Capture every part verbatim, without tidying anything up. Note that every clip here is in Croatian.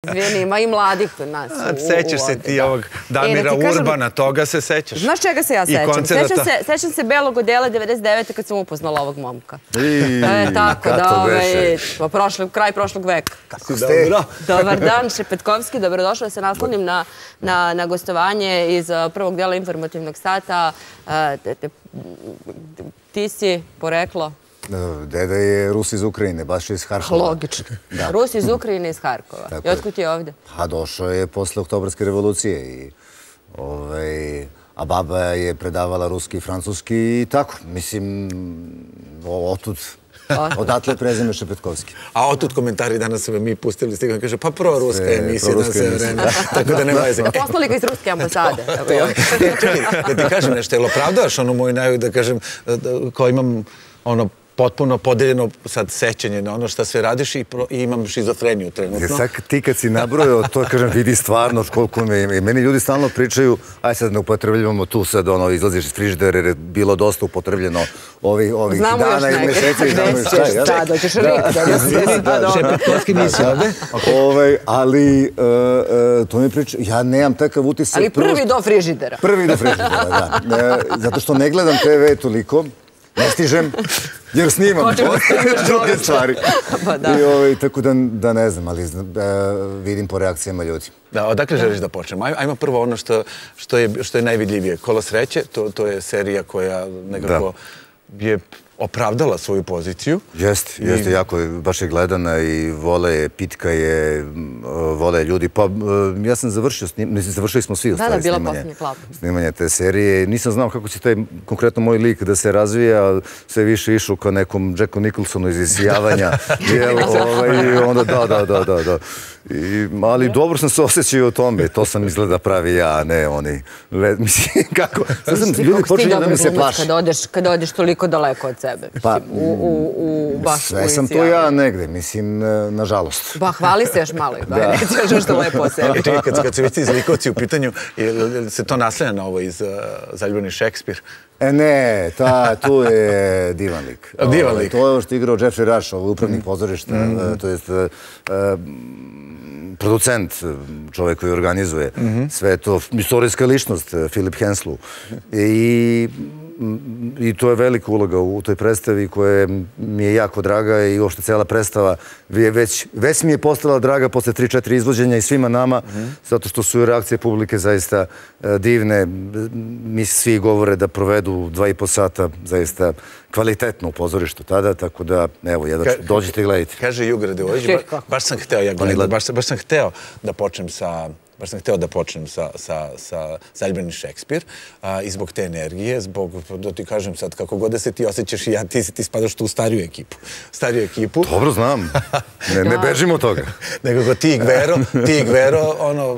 Izvini, ima i mladih kod nas. Sećaš se ti ovog Damira Urbana, toga se sećaš. Znaš čega se ja sećam? Sećam se Belog odela devedeset devete kad sam upoznala ovog momka. Tako da, kraj prošlog veka. Kako ste? Dobar dan, Šepetkovski, dobrodošla da se naslonim na gostovanje iz prvog dela informativnog sata. Ti si poreklo? Deda je Rus iz Ukrajine, baš iz Harkova. Logično. Rus iz Ukrajine i iz Harkova. I otkud ti je ovde? Pa došao je posle Oktobarske revolucije. A baba je predavala ruski i francuski i tako. Mislim, otud... Odatle prezime Šepetkovski. A otud komentari danas su mi pustili stigom. Kaže, pa pro-ruska emisija na sve vreme. Tako da nema veze. Poslali ga iz ruske ambasade. Čekaj, da ti kažem nešto, jel opravdavaš ono moju najavu da kažem, kao imam ono potpuno podeljeno sad sećanje na ono šta sve radiš i imam šizofreniju trenutno. Sad ti kad si nabrojao to, kažem, vidi stvarno koliko me... I meni ljudi stalno pričaju, aj sad ne upotrebljavamo tu sad, ono, izlaziš iz frižidera jer je bilo dosta upotrebljeno ovih dana i meseci. Znamo još neke. Šta, doćeš rik. Šepetkovski nisi ovde? Ali, to mi priča, ja nemam takav utisak... Ali prvi do frižidera. Prvi do frižidera, da. Zato što ne gledam te ve toliko, ne stižem, jer snimam druge stvari. Tako da ne znam, ali vidim po reakcijama ljudi. Da, odakle želiš da počnemo? Ajmo prvo ono što je najvidljivije. Kolo sreće, to je serija koja nekako je opravdala svoju poziciju. Jeste, jeste, jako baš je gledana i vole, pitka je, vole ljudi. Pa ja sam završio, mislim, završili smo svi u stvari snimanje te serije. Nisam znao kako će taj konkretno moj lik da se razvija, sve više išao kao nekom Jacku Nicholsonu iz Isijavanja. I onda da, da, da, da, da. Ali dobro sam se osjećao o tome. To sam izgleda pravi ja, a ne oni. Mislim, kako? Ljudi počinju da mi se plaši. Kada odeš toliko daleko od sebe. Sve sam to ja negde, mislim, nažalost. Ba, hvali se još malo. Nećeš još to lepo o sebi. Kad se već izlikovci u pitanju, se to naslanja na ovo iz Zaljubljeni Šekspir? E ne, tu je divan lik. Divan lik. To je ovo što je igrao Jeffrey Rush, ovo upravnik pozorišta, to je producent, čovjek koji organizuje sve to, istorijska ličnost, Philip Henslow. I to je velika uloga u toj predstavi koja mi je jako draga i uopšte cijela predstava već mi je postala draga posle tri četiri izvođenja i svima nama, zato što su reakcije publike zaista divne. Mi svi govore da provedu dva i po sata zaista kvalitetno u pozorištu tada, tako da, evo, dođite i gledajte. Kaže Juga Radojević, baš sam hteo, ja gledam, baš sam hteo da počnem sa baš sam hteo da počnem sa Zaljubljeni Šekspir i zbog te energije, zbog, da ti kažem sad, kako god da se ti osjećaš i ja, ti spadaš tu u stariju ekipu. Stariju ekipu. Dobro, znam. Ne bežimo od toga. Nego ti i Gvero, ti i Gvero,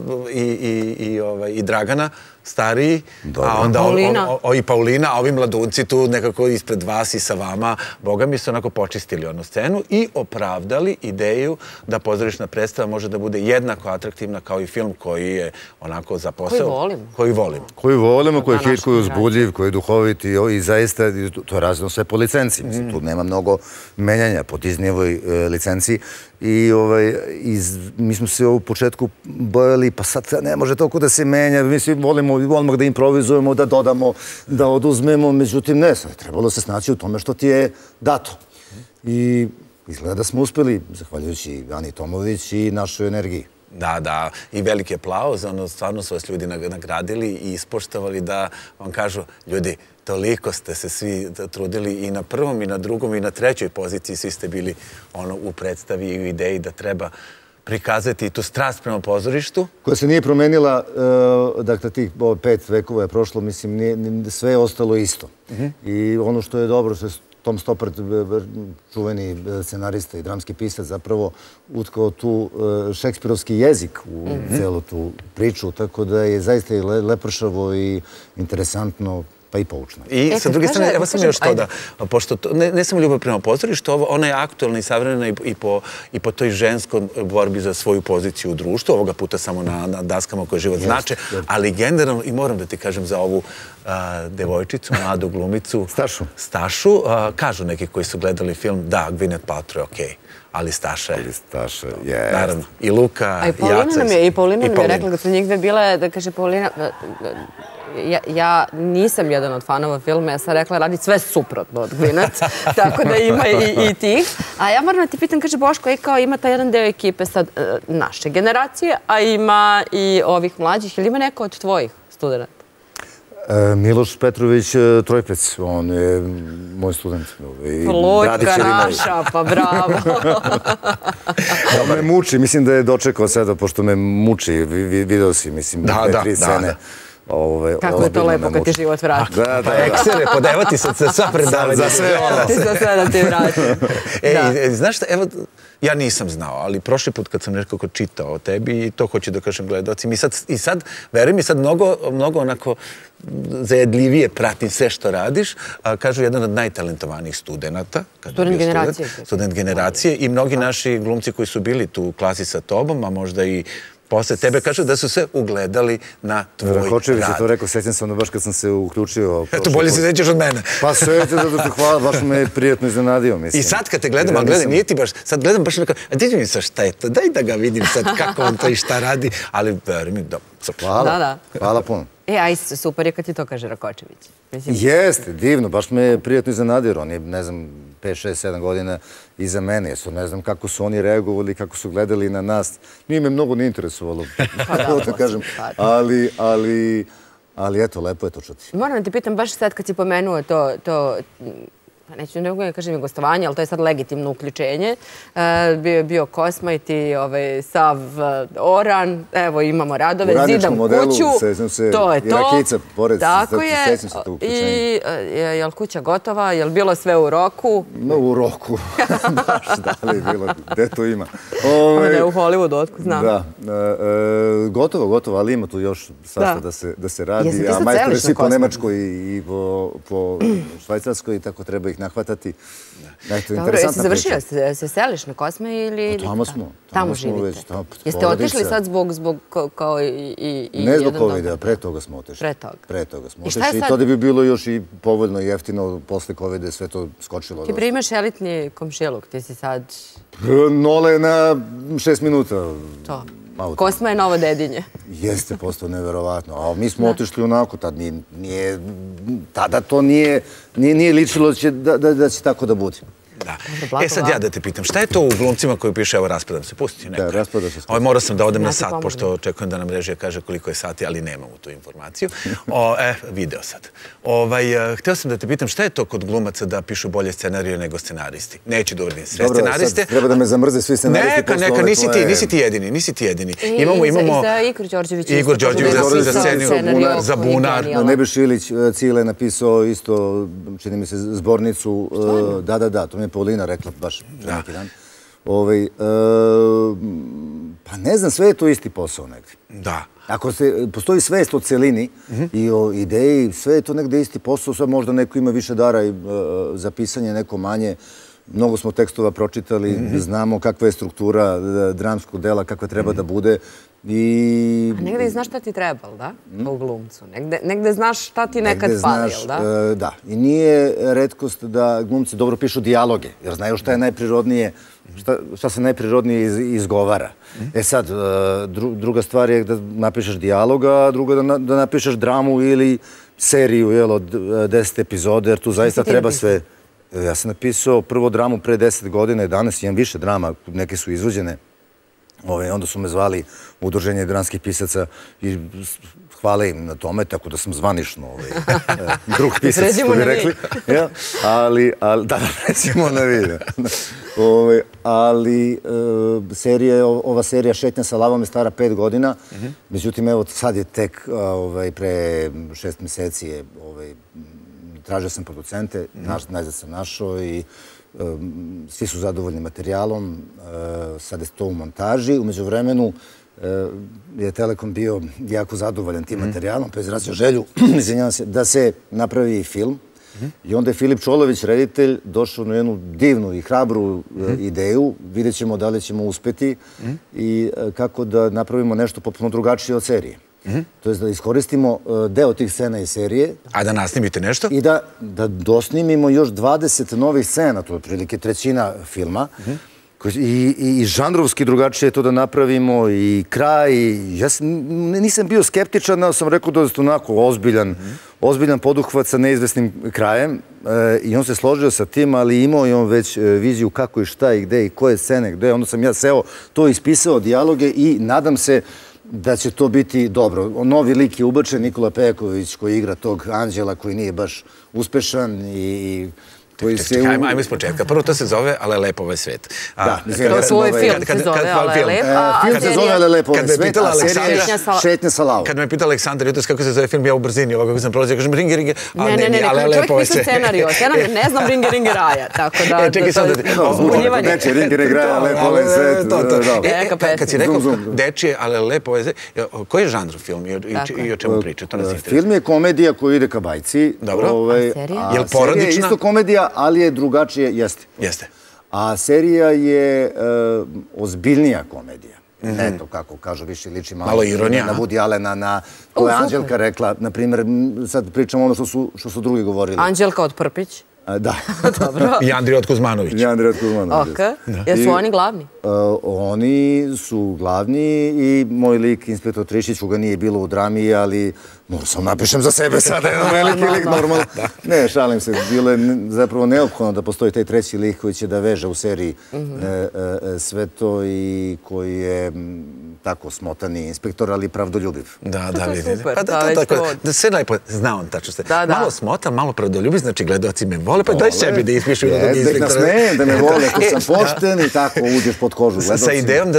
i Dragana, stariji, a onda i Paulina, a ovi mladunci tu nekako ispred vas i sa vama, boga mi su onako počistili onu scenu i opravdali ideju da pozorišna predstava može da bude jednako atraktivna kao i film koji je onako za posao. Koji volimo. Koji volimo. Koji volimo, koji je hit, koji je uzbudljiv, koji je duhovit i zaista to je razredno sve po licenciji. Tu nema mnogo menjanja po Disneyevoj licenciji. I mi smo se u početku bojali, pa sad ne može toliko da se menja, mi svi volimo odmah da improvizujemo, da dodamo, da oduzmemo, međutim ne, sad je trebalo se snaći u tome što ti je dato. I izgleda da smo uspeli, zahvaljujući Ani Tomović i našoj energiji. Da, da, i veliki aplauz, stvarno su vas ljudi nagradili i ispoštovali da vam kažu, ljudi, toliko ste se svi trudili i na prvom i na drugom i na trećoj poziciji, svi ste bili u predstavi i u ideji da treba prikazati tu strast prema pozorištu. Koja se nije promenila, dakle, tih pet vekova je prošlo, mislim, sve je ostalo isto. I ono što je dobro, što je Tom Stoppard, čuveni scenarista i dramski pisac, zapravo utkao tu šekspirovski jezik u celu tu priču, tako da je zaista i lepršavo i interesantno. pa i poučna. I sa druge strane, evo sam još to da, pošto ne samo ljubav prema pozorištu, ona je aktualna i savremena i po toj ženskoj borbi za svoju poziciju u društvu, ovoga puta samo na daskama koje život znače, ali generalno, i moram da ti kažem za ovu devojčicu, mladu glumicu, Stašu. Stašu, kažu neki koji su gledali film, da, Gwyneth Paltrow je okej. Ali Staša je. Ali Staša, jest. Naravno. I Luka, i Jacek. I Paulina nam je rekla, kad su njih dve bile, da kaže Paulina, ja nisam jedan od fanova filma, ja sam rekla radi sve suprotno od Gwyneth, tako da ima i tih. A ja moram da ti pitam, kaže Boško, kao ima taj jedan deo ekipe sad naše generacije, a ima i ovih mlađih, ili ima neko od tvojih studenta? Miloš Petrović Trojpec, on je moj student. Plojka naša, pa bravo. Da me muči, mislim da je dočekao sada, pošto me muči, video si, mislim, dve, tri scene. Kako je to lepo kad ti život vrati. Pa eksere, podeva ti se sva predavanja. Za sve ono. Ti za sve da ti vrati. Znaš šta, evo, ja nisam znao, ali prošli put kad sam nekako čitao o tebi, i to hoću da kažem gledalcima, i sad, verujem mi, sad mnogo onako zajedljivije pratim sve što radiš, kažu jedan od najtalentovanijih studenta. Student generacije. Student generacije i mnogi naši glumci koji su bili tu u klasi sa tobom, a možda i posle tebe, kažu da su se ugledali na tvoj rad. Rakočević je to rekao, sjećam se ono baš kad sam se uključio. Eto, bolje se sećaš od mene. Pa sjećam se da te hvala, baš me je prijatno iznenadio, mislim. I sad kad te gledam, a gledam, nije ti baš, sad gledam baš nekako, a djeđu mi sa šta je to, daj da ga vidim sad kako on to i šta radi, ali verujem mi da... Hvala, hvala puno. E, aj, super je kad ti to kaže Rakočević. Jeste, divno, baš me je prijatno iznenadio, on je, ne znam, pet, šest, sedam godina iza mene. Ne znam kako su oni reagovali, kako su gledali na nas. Nije me mnogo ne interesovalo, da kažem. Ali eto, lepo je to čuti. Moram da ti pitam, baš sad kad si pomenuo to, neću ne kažem i gostovanje, ali to je sad legitimno uključenje. Bio je bio Kosmajt i Sav Oran, evo imamo radove, Zidam kuću, to je to. I Rakica, pored, tako je. I je li kuća gotova, je li bilo sve u roku? U roku, baš da li je bilo, gde to ima. Ovo je u Hollywoodu, otkud znam. Da, gotovo, gotovo, ali ima tu još svašta da se radi, a majstore svi po Nemačkoj i po Švajcarskoj i tako treba ih nahvatati. Dobro, jesi završio? Se seliš na Kosme ili... Tamo smo. Tamo živite. Jeste otišli sad zbog kao i... Ne zbog covida, pre toga smo otišli. Pre toga. Pre toga smo otišli. I to da bi bilo još i povoljno i jeftino, posle covida je sve to skočilo. Ti primaš elitni komšiluk, ti si sad... Nole na šest minuta. To. Kosma je novo Dedinje. Jeste, postao neverovatno. A mi smo otišli onako, tada to nije ličilo da će tako da bude. Da. E sad ja da te pitam, šta je to u glumcima koji piše, evo raspadam se, pusti neka. Da, raspada se. Morao sam da odem na sat, pošto očekujem da nam režija kaže koliko je sati, ali nemamo tu informaciju. E, video sad. Hteo sam da te pitam, šta je to kod glumaca da pišu bolje scenarije nego scenaristi? Neću da uvrdim sve scenariste. Treba da me zamrze svi scenaristi. Neka, neka, nisi ti, nisi ti jedini, nisi ti jedini. Imamo, imamo... I za Igor Đorđević. Igor Đorđević za sceniju, za Bunar. Nebeš Ilić Cile napisao isto, čini mi se, zbornicu. Da, da, da, to mi je Paulina rekla baš pre neki dan. Pa ne znam, sve je to isti posao negdje. Da. Ako postoji svest o celini i o ideji, sve je to negdje isti posao, sad možda neko ima više dara za pisanje, neko manje. Mnogo smo tekstova pročitali, znamo kakva je struktura dramskog dela, kakva treba da bude. A negde znaš šta ti treba, da? U glumcu. Negde znaš šta ti nekad fali, jel da? Da. I nije retkost da glumci dobro pišu dijaloge, jer znaju šta je najprirodnije, šta se najprirodnije izgovara. E sad, druga stvar je da napišeš dijaloga, a druga da napišeš dramu ili seriju od deset epizode, jer tu zaista treba sve... Ja sam napisao prvo dramu pre deset godina i danas imam više drama, neke su izvođene. Onda su me zvali u Udruženje dramskih pisaca i hvala im na tome, tako da sam zvanično drug pisac, što bi rekli. Ali, da, pređimo na vi. Ali ova serija Šetnja sa lavom je stara pet godina. Međutim, evo sad je tek pre šest meseci je tražio sam producente, najzad sam našao i svi su zadovoljni materijalom, sad je to u montaži. Umeđu vremenu je Telekom bio jako zadovoljan tim materijalom, pa je izrazio želju, izvinjavam se, da se napravi film. I onda je Filip Čolović, reditelj, došao na jednu divnu i hrabru ideju. Vidjet ćemo da li ćemo uspeti i kako da napravimo nešto potpuno drugačije od serije. To je da iskoristimo deo tih scena iz serije. A da nasnimite nešto? I da dosnimimo još dvadeset novih scena, to je otprilike trećina filma. I žanrovski drugačije je to da napravimo i kraj. Ja nisam bio skeptičan, ali sam rekao da je to onako ozbiljan ozbiljan poduhvat sa neizvesnim krajem i on se složio sa tim, ali imao je on već viziju kako i šta i gde i koje scene, gde. Onda sam ja seo, to ispisao, dijaloge i nadam se da će to biti dobro. Novi lik je ubačen, Nikola Pejaković, koji igra tog anđela koji nije baš uspešan i... Ajmo iz početka. Prvo to se zove Ale lepo ovaj svet. To svoj film se zove Ale lepo. Film se zove Ale lepo ovaj svet, a serija Šetnja sa lavom. Kad me pitala Aleksandar jutos kako se zove film, ja u brzini ovako kako sam prolazio, kažem ringe, ringe, ali ne, ne, ne, čovjek piše scenariju, scenariju, ne znam ringe, ringe raja, tako da... Čekaj sad da ti... Neće, ringe, ringe raja, lepo ovaj svet. Kad si rekao dečije, Ale lepo ovaj svet, koji je žanr film i o čemu priča? Film je komedija koja ide ka bajci. Dobro. A serija? Je li porodična? Isto komedija, ali je drugačije, jeste. Jeste. A serija je ozbiljnija komedija. Eto, kako kažu, više liči malo ironija na Woody Allena, na to je Anđelka rekla, na primjer, sad pričamo ono što su drugi govorili. Anđelka od Prpić. Da. Dobro. I Andrija od Kuzmanović. I Andrija od Kuzmanović. Ok. Jesu oni glavni? Oni su glavni i moj lik, inspektor Trišić, koga nije bilo u drami, ali moram sam napišem za sebe sada, jedan veliki lik, normalno. Ne, šalim se, bilo je zapravo neophodno da postoji taj treći lik koji će da veže u seriji sve to i koji je tako smotani inspektor, ali pravdoljubiv. Da, da, vidim. Da sve najpo, zna on tačno se. Malo smotan, malo pravdoljubiv, znači gledaoci me vole, pa daj sebi da ispišu jednog inspektora. Da smijem, da me vole, tu sam pošten i tako uđeš pod kožu gledocima. Sa idejom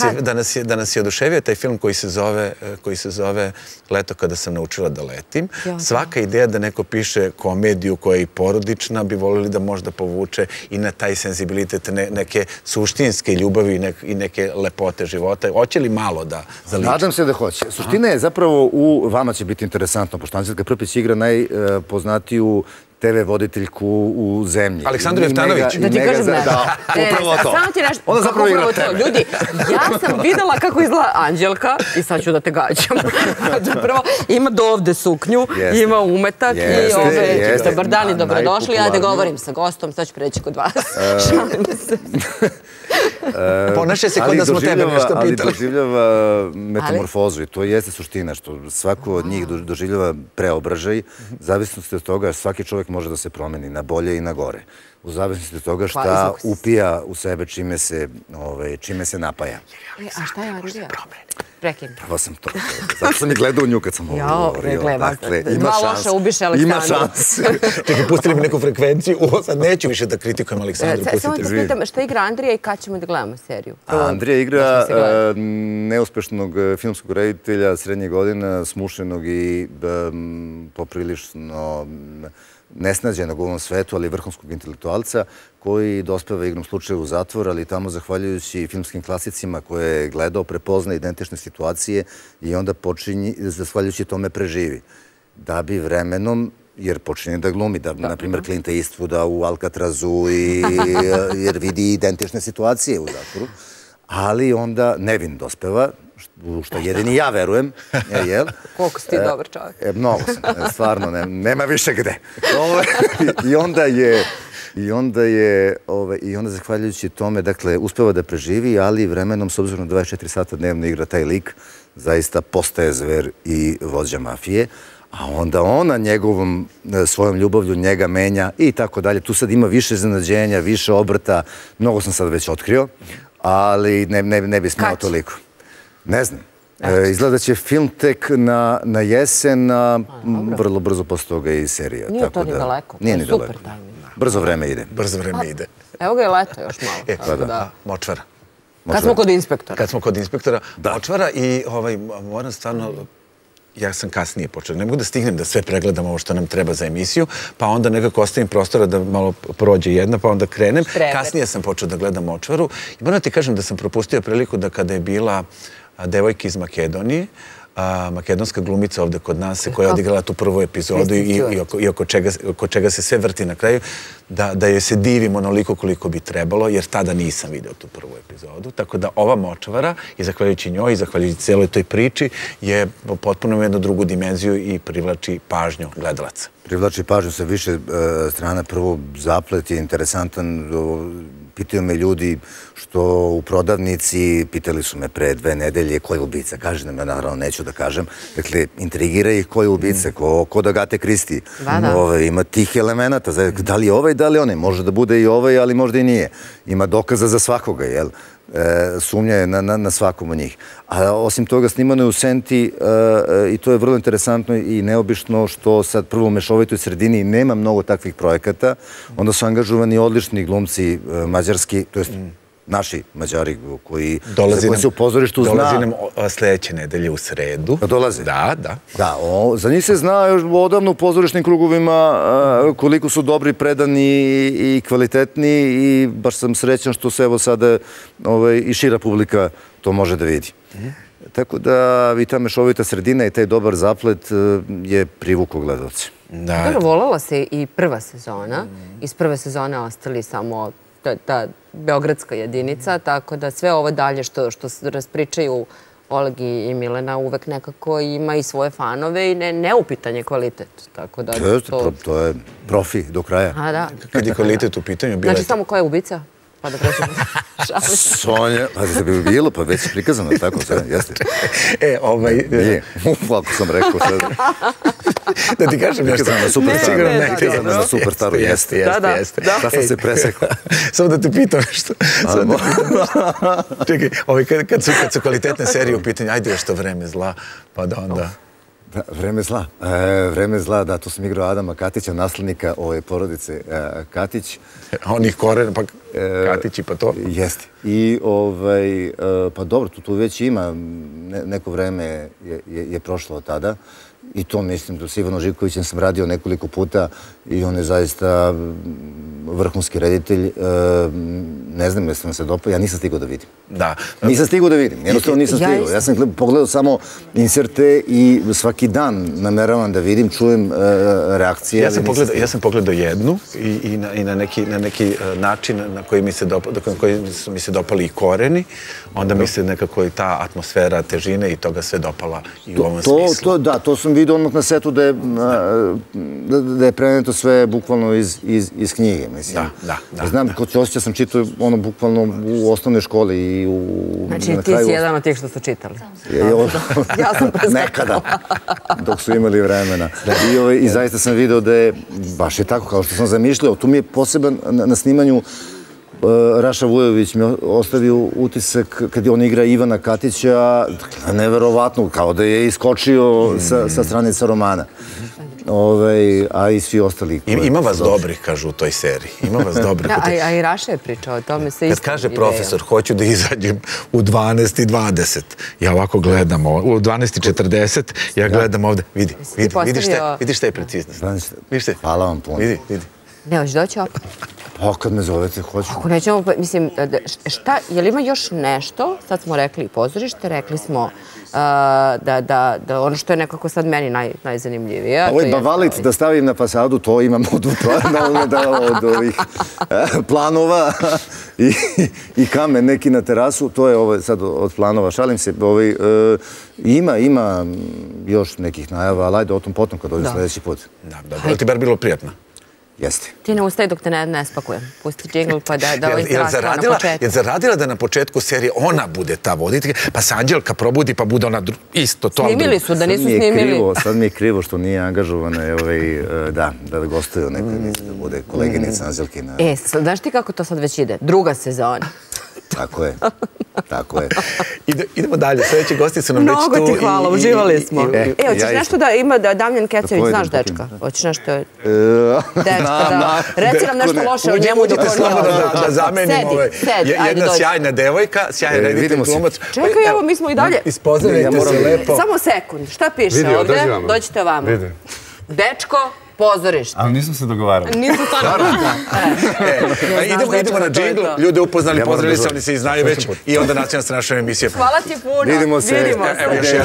da nas je oduševio taj film koji se zove Leto kada sam naučila da letim. Svaka ideja da neko piše komediju koja je i porodična bi volili da možda povuče i na taj senzibilitet neke suštinske ljubavi i neke lepote života. Hoće li malo da zaliči? Nadam se da hoće. Suština je zapravo u vama će biti interesantno, pošto Anđelka Prpić igra najpoznatiju te ve voditeljku u zemlji. Aleksandru Jeftanović. Da ti kažem nešto. Da, upravo to. Samo ti nešto. Ona zapravo igra tebe. Ljudi, ja sam videla kako izgleda Anđelka i sad ću da te gađam. Zapravo, ima do ovde suknju, ima umetak i ove, dobar dan i dobrodošli. Ja da govorim sa gostom, sad ću preći kod vas. Šalim se. Ponaše se kod da smo tebe nešto pitali. Ali doživljava metamorfozu i to jeste suština, što svako od njih doživljava preobražaj, zavisnosti od toga svaki čovjek može da se promeni na bolje i na gore. U zavisnosti od toga šta upija u sebe čime se napaja. A šta je Andrija? Prekim. Pravo sam to. Zato sam i gledao nju kad sam ovo govorio. Dva loša ubiše Aleksandru. Ima šans. Čekaj, pustili mi neku frekvenciju. Sad neću više da kritikujem Aleksandru. Samo da pitam, šta igra Andrija i kad ćemo da gledamo seriju? Andrija igra neuspešnog filmskog reditelja srednjih godina, smušenog i poprilično nesnađenog u ovom svetu, ali vrhunskog intelektualca, koji dospeva igrom slučaju u zatvor, ali tamo, zahvaljujući filmskim klasicima koje je gledao, prepozna identične situacije i onda počinje, zahvaljujući tome, preživi. Da bi vremenom, jer počinje da glumi, da, na primjer, Clint Eastwooda u Alcatrazu, jer vidi identične situacije u zatvoru, ali onda nevin dospeva, u što jedini ja verujem. Koliko si ti dobar čovjek. Mnogo sam, stvarno, nema više gde. I onda je, i onda je, i onda zahvaljujući tome, dakle, uspeva da preživi, ali vremenom, s obzirom na dvadeset četiri sata dnevno igra taj lik, zaista postaje zver i vođa mafije, a onda ona njegovom, svojom ljubavlju njega menja i tako dalje. Tu sad ima više iznenađenja, više obrta, mnogo sam sad već otkrio, ali ne bi smeo toliko. Ne znam. Izgleda će film tek na jesen, a vrlo brzo posle toga i serija. Nije to ni daleko. Nije ni daleko. Brzo vreme ide. Brzo vreme ide. Evo ga je leto još malo. Močvara. Kad smo kod inspektora. Kad smo kod inspektora. Močvara i moram stvarno... Ja sam kasnije počeo. Ne mogu da stignem da sve pregledam ovo što nam treba za emisiju, pa onda nekako ostavim prostora da malo prođe jedna, pa onda krenem. Kasnije sam počeo da gledam Močvaru i moram ti kažem da sam propustio priliku da kada je bila devojke iz Makedonije, makedonska glumica ovde kod nas koja je odigrala tu prvu epizodu i oko čega se sve vrti na kraju, da joj se divim onoliko koliko bi trebalo, jer tada nisam vidio tu prvu epizodu. Tako da ova Močvara, i zahvaljujući njoj, i zahvaljujući celoj toj priči, je potpuno u jednu drugu dimenziju i privlači pažnju gledalaca. Privlači pažnju sa više strana. Prvo, zaplet je interesantan. Pitaju me ljudi što u prodavnici, pitali su me pre dve nedelje ko je ubica. Kaže nam, ja naravno neću da kažem. Dakle, intrigira ih ko je ubica, ko da Agate Kristi. Ima tih elemenata. Da li je ovaj, da li je onaj? Može da bude i ovaj, ali možda i nije. Ima dokaza za svakoga, jel? Sumnja je na svakom od njih. A osim toga snimano je u Senti i to je vrlo interesantno i neobično što sad prvo u mešovitoj sredini nema mnogo takvih projekata. Onda su angažovani odlični glumci mađarski, to jest naši Mađari koji se u pozorištu zna. Dolazi nam sljedeće nedelje u sredu. Dolaze? Da, da. Da, za njih se zna još odavno u pozorišnim krugovima koliko su dobri, predani i kvalitetni i baš sam srećan što se evo sada i šira publika to može da vidi. Tako da i ta mešovita sredina i taj dobar zaplet je privukao gledalce. Dobro, voljela se i prva sezona. Iz prve sezone ostali samo ta beogradska jedinica, tako da sve ovo dalje što raspričaju Oleg i Milena uvek nekako ima i svoje fanove i neupitan je kvalitet. To je profi do kraja. Kad je kvalitet u pitanju... Znači samo ko je ubica? Pa da prećemo šalim. Sonja, pa da bi bilo, pa već je prikazano, tako sve, jeste. E, ovaj... Nije, ovako sam rekao sad. Da ti kažem nešto. Prikazano na Superstaru. Prikazano na Superstaru, jeste. Jeste, jeste. Da sam se presekao. Samo da te pitam nešto. Čekaj, kad su kvalitetne serije u pitanju, ajde još to Vreme zla, pa da onda... Vreme zla. Vreme zla, da, to sam igrao Adama Katića, naslednika ove porodice Katić. Onih koren, pa Katić i pa to. Jeste. I, pa dobro, tu već ima, neko vreme je prošlo od tada. I to mislim da s Ivanom Živkovićem sam radio nekoliko puta i on je zaista vrhunski reditelj. Ne znam jesam se dopao, ja nisam stigao da vidim. Da. Nisam stigao da vidim, jednostavno nisam stigao. Ja sam pogledao samo inserte i svaki dan nameravam da vidim, čujem reakcije. Ja sam pogledao jednu i na neki način na koji mi se dopali i koreni, onda mi se nekako i ta atmosfera težine i toga sve dopala i u ovom smislu. Da, to sam vidio odmah na setu da je preneto sve bukvalno iz knjige. Da, da. Znam, kod Ćosića sam čitao ono bukvalno u osnovnoj školi i u... Znači ti si jedan od tih što su čitali. Ja sam preskakala. Nekada, dok su imali vremena. I zaista sam vidio da je, baš je tako kao što sam zamišljao, tu mi je poseban na snimanju Raša Vujović mi ostavio utisak kad je on igra Ivana Katića, neverovatno, kao da je iskočio sa stranica romana. A i svi ostali. Ima vas dobrih, kažu u toj seriji. Ima vas dobrih. A i Raša je pričao o tome se isto. Kad kaže profesor, hoću da izađem u dvanaest i dvadeset. Ja ovako gledam, u dvanaest i četrdeset, ja gledam ovde. Vidi, vidi šta je preciznost. Hvala vam puno. Vidi, vidi. Ne, hoći doći opet. Pa kad me zovete, hoću. Ako nećemo, mislim, šta, je li ima još nešto? Sad smo rekli pozorište, rekli smo da ono što je nekako sad meni najzanimljivije. Ovo je bavalit da stavim na fasadu, to imam od ovih planova i kamen neki na terasu, to je sad od planova, šalim se. Ima, ima još nekih najava, ali ajde o tom potom kad dođem sljedeći put. Da, dobro, ti bar bilo prijatno. Jeste. Ti ne ustaj dok te ne spakujem. Pusti džingl pa da ovih rasprava na početku. Je zaradila da na početku serije ona bude ta voditelja, pa se Anđelka probudi pa bude ona isto to. Snimili su, da nisu snimili. Sad mi je krivo što nije angažovana, da, da gostuju nekad, da bude koleginica Anđelkina. E, znaš ti kako to sad već ide? Druga sezona. Tako je, tako je. Idemo dalje, sljedeći gosti su nam već tu. Mnogo ti hvala, uživali smo. E, hoćeš nešto da ima Damjan Kecević, znaš dečka? Hoćeš nešto... Dečka, da. Reci nam nešto loše o njemu dok on je ovo. Da zamenim ovaj. Jedna sjajna devojka, sjajna reditelj glumac. Čekaj, evo, mi smo i dalje. Ispoznajte se lepo. Samo sekund, šta piše ovde? Dođite ovamo. Dečko, pozorište. Ali nismo se dogovarali. Nismo stvarno. Idemo na džingl, ljude upoznali, pozdravili se, oni se i znaju već i onda nacionalna sa našom emisijom. Hvala ti puno. Vidimo se. Vidimo se.